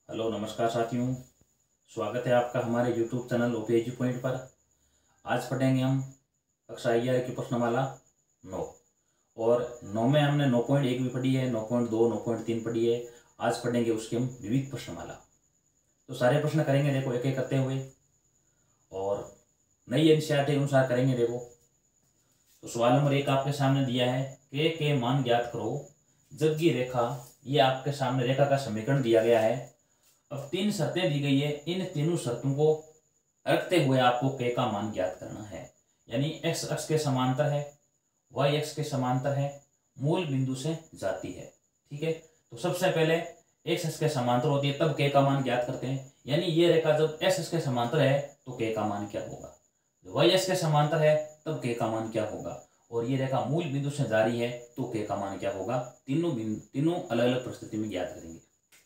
Hello नमस्कार साथियों, स्वागत है आपका हमारे YouTube चैनल ओपीएजी पॉइंट पर। आज पढ़ेंगे हम कक्षा 11 की प्रश्नमाला 9 और 9 में हमने 9.1 भी पढ़ी है, 9.2, 9.3 पढ़ी है। आज पढ़ेंगे उसकी हम विविध प्रश्नमाला। तो सारे प्रश्न करेंगे, देखो एक एक करते हुए, और नई एनसीईआरटी के अनुसार करेंगे। देखो तो सवाल नंबर 1 आपके सामने दिया है, के मान ज्ञात करो जबकि रेखा, ये आपके सामने रेखा का समीकरण दिया गया है। अब 3 शर्तें दी गई है, इन तीनों शर्तों को रखते हुए आपको के का मान ज्ञात करना है। यानी एक्स अक्ष के समांतर है, वाई अक्ष के समांतर है, मूल बिंदु से जाती है। ठीक है, तो सबसे पहले एक्स अक्ष के समांतर होती है तब के का मान ज्ञात करते हैं। यानी ये रेखा जब एक्स अक्ष के समांतर है तो के का मान क्या होगा, वाई अक्ष के समांतर है तब के का मान क्या होगा, और ये रेखा मूल बिंदु से जा रही है तो के का मान क्या होगा। तीनों अलग अलग परिस्थिति में ज्ञात करेंगे।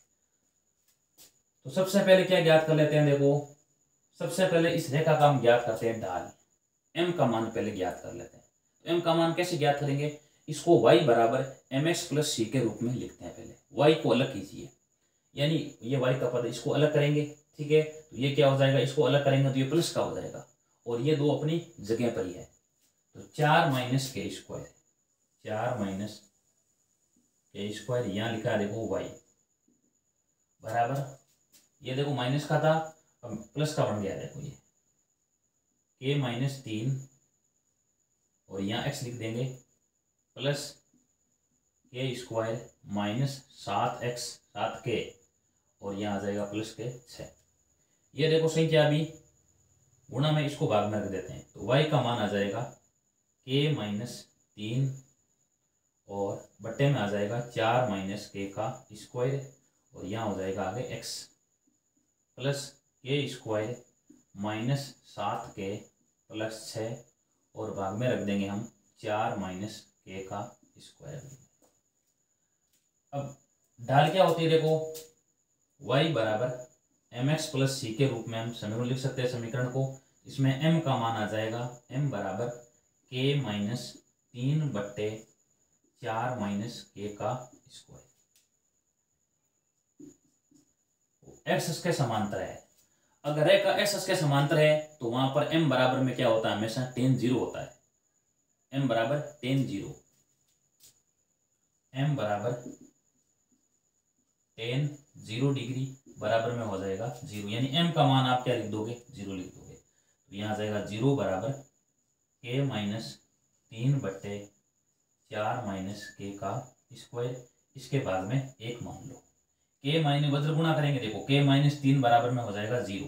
तो सबसे पहले क्या ज्ञात कर लेते हैं, देखो सबसे पहले इस रेखा का हम ज्ञात करते हैं ढाल, m का मान पहले ज्ञात कर लेते हैं। तो m का मान कैसे ज्ञात करेंगे, इसको y बराबर mx प्लस c के रूप में लिखते हैं। पहले y को अलग कीजिए, यानी ये y का पद, इसको अलग करेंगे। ठीक है, तो ये क्या हो जाएगा, इसको अलग करेंगे तो ये प्लस का हो जाएगा, और ये दो अपनी जगह पर ही है। तो 4 minus k square, 4 minus k square यहाँ लिखा है, देखो y बराबर, ये देखो माइनस का था प्लस का बन गया। देखो ये के माइनस 3 और यहाँ x लिख देंगे plus k square minus 7x 7k और यहाँ आ जाएगा प्लस के 6। ये देखो संख्या अभी गुणा में, इसको भाग में रख देते हैं तो y का मान आ जाएगा के माइनस 3 और बट्टे में आ जाएगा 4 माइनस के का स्क्वायर और यहाँ हो जाएगा आगे x plus k square minus 7k plus 6 और भाग में रख देंगे हम 4 माइनस के का स्क्वायर। अब ढाल क्या होती है, देखो y बराबर mx प्लस c के रूप में हम समीकरण लिख सकते हैं। समीकरण को इसमें m का मान आ जाएगा m बराबर k माइनस 3 बट्टे 4 माइनस के का स्क्वायर। एक्स अक्ष के समांतर है, अगर रेखा एक्स अक्ष के समांतर है तो वहां पर m बराबर में क्या होता है, हमेशा tan 0 होता है। m बराबर tan 0, m बराबर tan 0 डिग्री बराबर में हो जाएगा 0, यानी m का मान आप क्या लिख दोगे, 0 लिख दोगे। तो यहाँ आ जाएगा 0 बराबर k माइनस 3 बट्टे 4 माइनस के का स्क्वायर, इसके बाद में 1 मान लो। के माइनस वज्र गुणा करेंगे, देखो के माइनस 3 बराबर में हो जाएगा 0,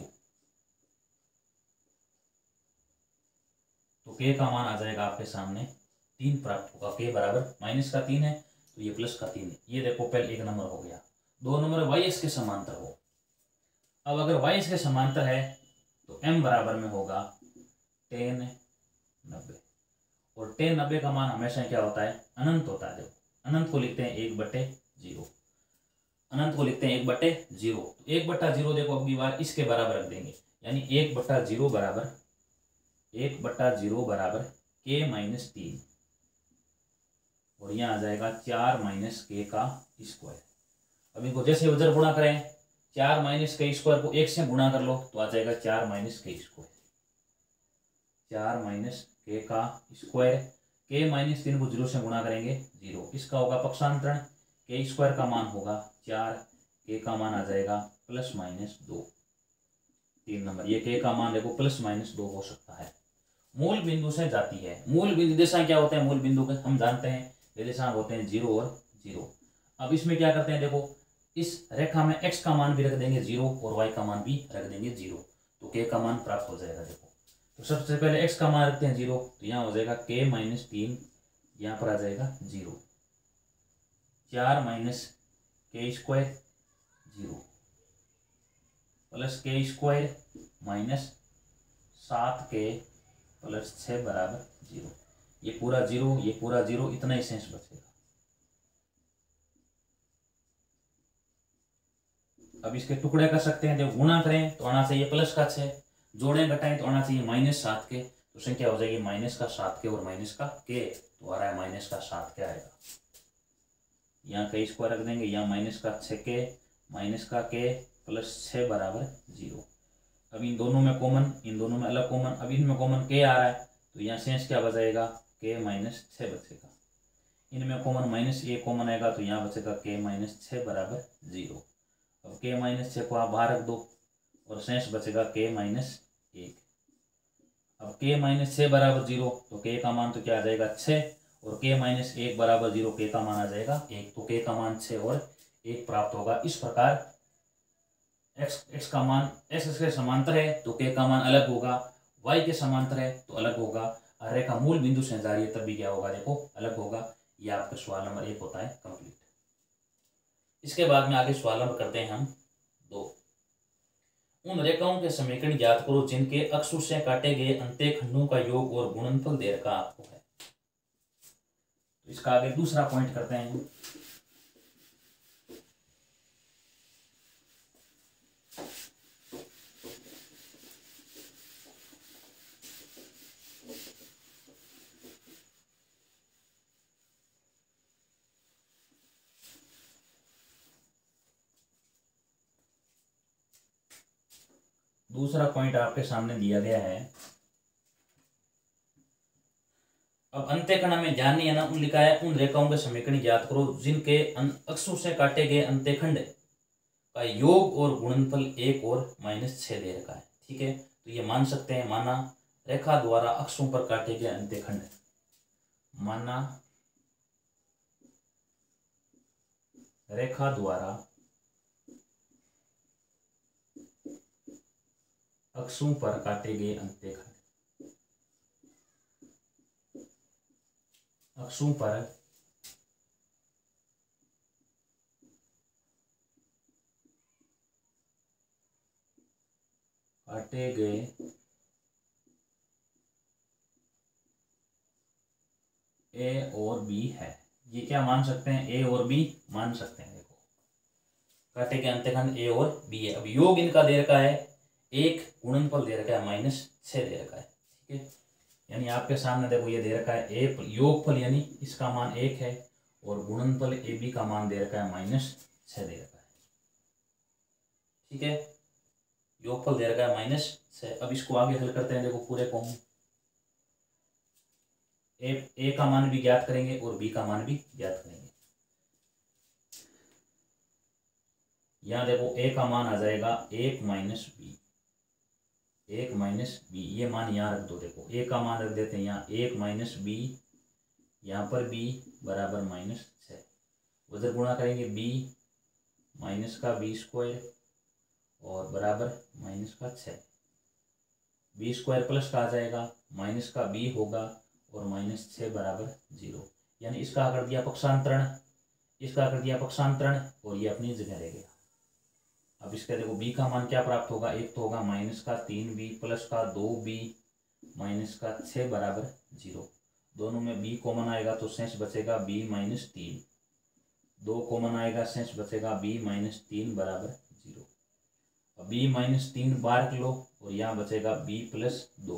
तो के का मान आ जाएगा आपके सामने 3 प्राप्त होगा। के बराबर माइनस का 3 है तो ये प्लस का 3 है। ये देखो पहले 1 नंबर हो गया। 2 नंबर वाई एक्स के समांतर हो। अब अगर वाई एक्स के समांतर है तो m बराबर में होगा tan 90, और tan 90 का मान हमेशा क्या होता है, अनंत होता है। देखो अनंत को लिखते हैं 1/0, अनंत को लिखते हैं 1/0। 1/0 देखो अगली बार इसके बराबर रख देंगे, यानी 1/0 बराबर 1/0 बराबर के माइनस 3 और यहाँ आ जाएगा 4 माइनस के का स्क्वायर। अब इनको जैसे वज्र गुणा करें, 4 माइनस के स्क्वायर को 1 से गुणा कर लो तो आ जाएगा 4 माइनस के स्क्वायर, 4 माइनस के का स्क्वायर। के माइनस 3 को 0 से गुणा करेंगे 0, इसका होगा पक्षांतरण, के स्क्वायर का मान होगा 4, के का मान आ जाएगा प्लस माइनस 2। 3 नंबर ये के का मान देखो प्लस माइनस 2 हो सकता है। मूल बिंदु से जाती है। मूल बिंदु दिशा क्या होते हैं, मूल बिंदु के हम जानते हैं वे दिशा होते हैं 0 और 0। अब इसमें क्या करते हैं, देखो इस रेखा में x का मान भी रख देंगे 0 और y का मान भी रख देंगे 0, तो k का मान प्राप्त हो जाएगा। देखो तो सबसे पहले x का मान रखते हैं 0, तो यहाँ हो जाएगा k माइनस 3, यहाँ पर आ जाएगा 0, 4 minus k square 0 plus k square minus 7k plus 6 बराबर 0। ये पूरा 0, ये पूरा 0, इतना ही शेष बचेगा। अब इसके टुकड़े कर सकते हैं, जब गुणा करें तो आना चाहिए प्लस का 6, जोड़ें घटाएं तो आना चाहिए माइनस 7k, तो संख्या हो जाएगी माइनस का 7k और माइनस का k, तो आ रहा है माइनस का 7k आएगा। यहाँ के स्क्वायर रख देंगे, यहाँ माइनस का 6k माइनस का k प्लस 6 बराबर 0। अब इन दोनों में कॉमन, इन दोनों में अलग कॉमन, अब इनमें कॉमन k आ रहा है तो यहाँ शेष क्या बचेगा, k माइनस 6 बचेगा। इनमें कॉमन माइनस a कॉमन आएगा तो यहाँ बचेगा k माइनस 6 बराबर 0। अब k माइनस 6 को आप बाहर रख दो और शेष बचेगा k माइनस 1। अब k माइनस 6 बराबर 0 तो k का मान तो क्या आ जाएगा 6, और k माइनस 1 बराबर 0 k का मान आ जाएगा 1, तो k का मान 6 और 1 प्राप्त होगा। इस प्रकार x का मान x के समांतर है तो k का मान अलग होगा, y के समांतर है तो अलग होगा, रेखा मूल बिंदु से जा रही है तब भी क्या होगा, देखो अलग होगा। यह आपका सवाल नंबर 1 होता है कंप्लीट। इसके बाद में आगे सवाल नंबर करते हैं हम 2। उन रेखाओं के समीकरण ज्ञात करो जिनके अक्षों से काटे गए अंत्यखंडों का योग और गुणनफल दे रखा आपको है। तो इसका आगे दूसरा पॉइंट करते हैं। दूसरा पॉइंट आपके सामने दिया गया है। अब अंत्यखंड में ध्यान नहीं है ना, उन लिखा है उन रेखाओं के समीकरण ज्ञात करो जिनके अक्षों से काटे गए अंत्यखंड का योग और गुणनफल 1 और -6 दे रखा है। ठीक है, तो ये मान सकते हैं, माना रेखा द्वारा अक्षों पर काटे गए अंत्यखंड, माना रेखा द्वारा अक्षों पर काटे गए अंत्यखंड, अक्षों पर काटे गए ए और बी है। ये क्या मान सकते हैं, ए और बी मान सकते हैं। देखो काटे गए अंत्यखंड ए और बी है। अब योग इनका दे रखा है 1, गुणनफल दे रखा है -6 दे रखा है। ठीक है, यानी आपके सामने देखो ये दे रखा है ए योगफल यानी इसका मान 1 है और गुणनफल ए बी का मान दे रखा है -6 दे रखा है। ठीक है, योगफल दे रखा है -6। अब इसको आगे हल करते हैं। देखो पूरे को हम ए का मान भी ज्ञात करेंगे और बी का मान भी ज्ञात करेंगे। यहाँ देखो ए का मान आ जाएगा 1 माइनस बी, 1 माइनस बी, ये मान यहाँ रख दो। देखो ए का मान रख देते हैं यहाँ 1 माइनस बी, यहाँ पर बी बराबर -6, उधर गुणा करेंगे बी माइनस का बी स्क्वायर और बराबर -6, बी स्क्वायर प्लस का आ जाएगा माइनस का बी होगा और -6 बराबर 0। यानी इसका कर दिया पक्षांतरण, इसका कर दिया पक्षांतरण और ये अपनी जगह रह गया। अब इसका देखो b का मान क्या प्राप्त होगा, एक तो होगा -3b प्लस का 2b -6 बराबर 0। दोनों में b कॉमन आएगा तो शेष बचेगा b -3, 2 कॉमन आएगा शेष बचेगा b -3 बराबर 0। अब b -3 बाहर लो और यहाँ बचेगा b + 2।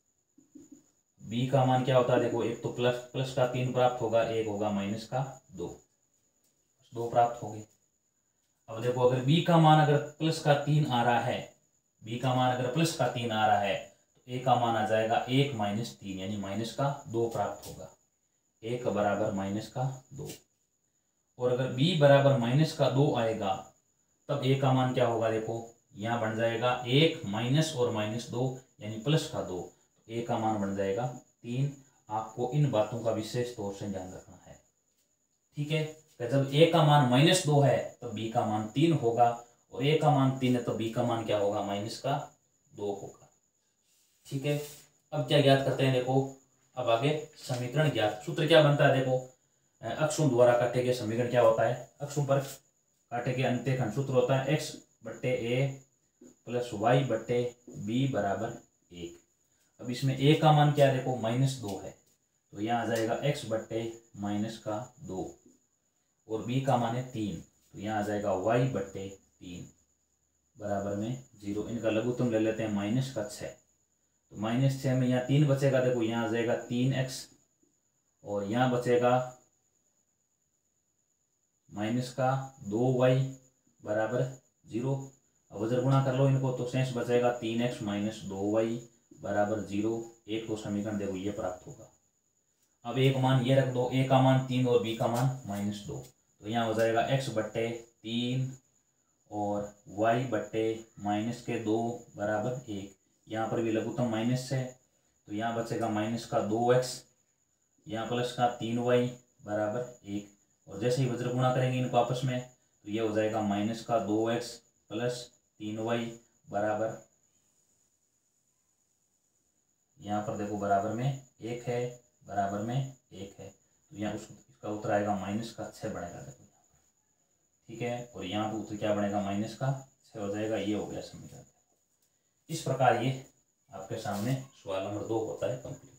b का मान क्या होता है, देखो एक तो प्लस का 3 प्राप्त होगा, एक होगा -2, 2 प्राप्त हो गए। अब देखो अगर b का मान अगर +3 आ रहा है, b का मान अगर +3 आ रहा है तो a का मान आ जाएगा 1 -3 यानी -2 प्राप्त होगा, 1 बराबर -2। और अगर b बराबर -2 आएगा तब a का मान क्या होगा, देखो यहाँ बन जाएगा 1 माइनस और -2 यानी +2, a का मान बन जाएगा 3। आपको इन बातों का विशेष तौर से ध्यान रखना है। ठीक है, तो जब a का मान -2 है तो b का मान 3 होगा और a का मान 3 है तो b का मान क्या होगा, -2 होगा। ठीक है, अब क्या ज्ञात करते हैं, देखो अब आगे समीकरण ज्ञात, सूत्र क्या बनता है, देखो अक्षों द्वारा काटे गए समीकरण क्या होता है, अक्षों पर काटे गए अंत्यखंड सूत्र होता है x/a + y/b बराबर 1। अब इसमें a का मान क्या है, देखो -2 है तो यहाँ आ जाएगा x/-2 और b का मान है 3 तो यहाँ आ जाएगा y/3 बराबर में 0। इनका लघुत्तम ले लेते हैं -6, तो -6 में यहाँ 3 बचेगा, देखो यहाँ आ जाएगा 3x और यहाँ बचेगा -2y बराबर 0। अब वज्र गुणा कर लो इनको तो शेष बचेगा 3x माइनस 2y बराबर 0। एक को समीकरण देखो ये प्राप्त होगा। अब एक मान ये रख दो, a का मान 3 और b का मान -2, तो यहाँ हो जाएगा x बट्टे 3 और y बट्टे -2 बराबर 1। यहाँ पर भी लघुत्तम माइनस है तो यहाँ बचेगा माइनस का 2x, यहाँ प्लस का 3y बराबर 1। और जैसे ही वज्र गुणा करेंगे इनको आपस में तो ये हो जाएगा माइनस का 2x प्लस 3y बराबर, यहाँ पर देखो बराबर में 1 है, बराबर में 1 है, तो यहाँ इसका उत्तर आएगा -6 बनेगा देखो यहाँ पर। ठीक है, और यहाँ पर उत्तर क्या बनेगा -6 हो जाएगा। ये हो गया समीकरण। इस प्रकार ये आपके सामने सवाल नंबर 2 होता है कंप्लीट।